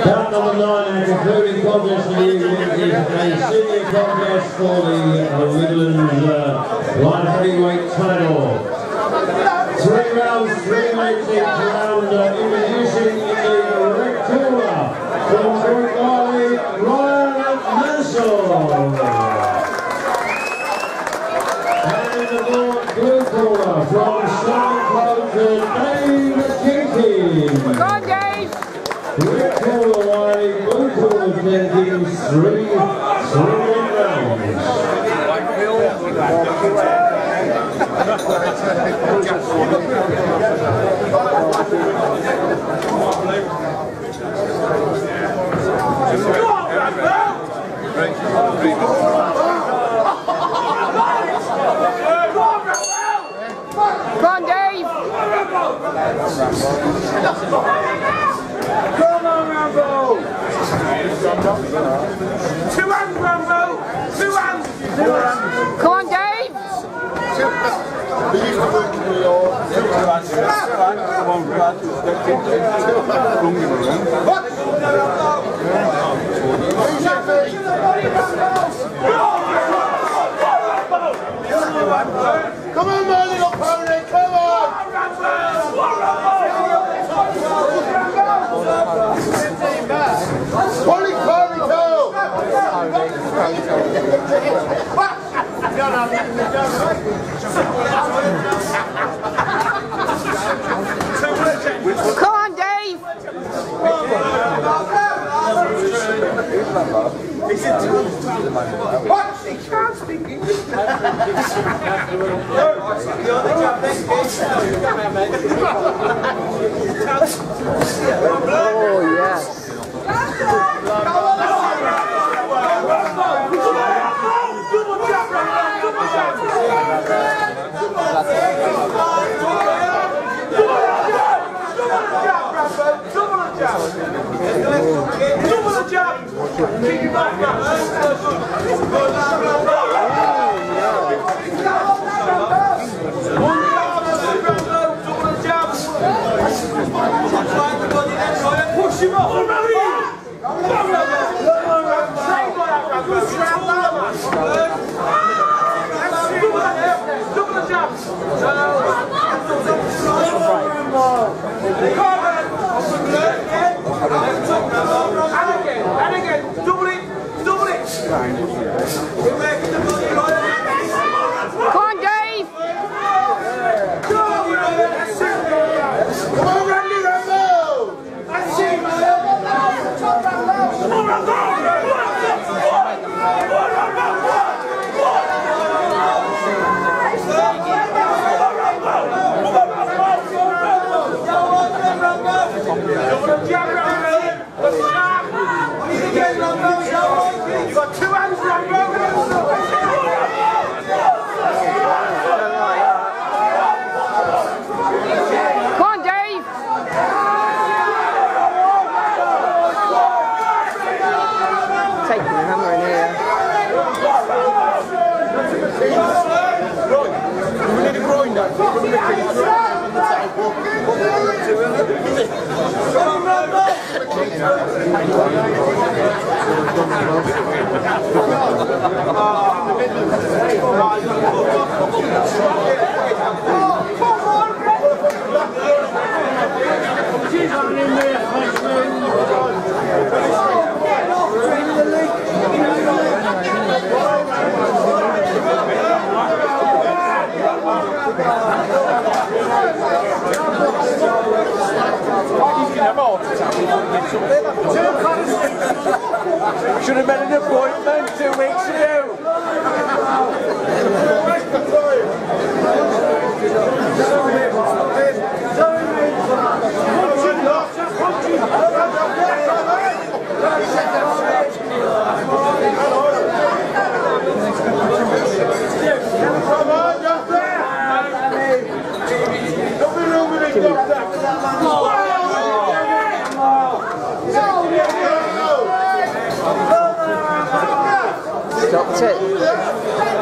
Bout number 9, our concluding contest of the evening, is a senior contest for the Midlands Light-Heavyweight title. 3 rounds, 3 mates each round, introducing in the red corner from Wyrley, Ryan Mansell. And the blue corner from Swadlincote, Jenkins. Come on, Dave! Red corner Wyrley, blue corner Jenkins, 3 rounds. Come on, Dave! Come on, Rambo! 2 hands, Rambo! 2 hands! 2 hands! Come on, Dave! We used to work in New York. 2 hands. 2 hands. Come on, Brad. Come on, my little pony, come on! Pony, pony, go! Come on, Dave! What? He can't speak English. Oh, yes. Double jab! Kick it back, push him off! Double the jab! And again, double it, double it! Come on, Dave! Come on, Randy Rambo! That's it! Come on, Rambo! You got 2 hands, Rambo! Come on, Dave! Taking the hammer in here. We need a groin now. Should have made an appointment 2 weeks ago. Stopped it.